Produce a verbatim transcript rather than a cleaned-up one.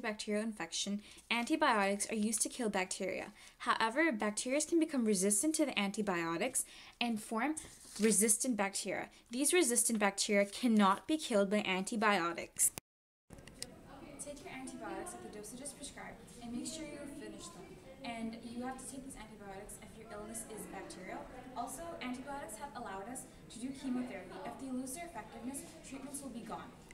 antibacterial infection, antibiotics are used to kill bacteria. However, bacteria can become resistant to the antibiotics and form resistant bacteria. These resistant bacteria cannot be killed by antibiotics. Take your antibiotics at the dosages prescribed and make sure you finish them. And you have to take these antibiotics if your illness is bacterial. Also, antibiotics have allowed us to do chemotherapy. If they lose their effectiveness, treatments will be gone.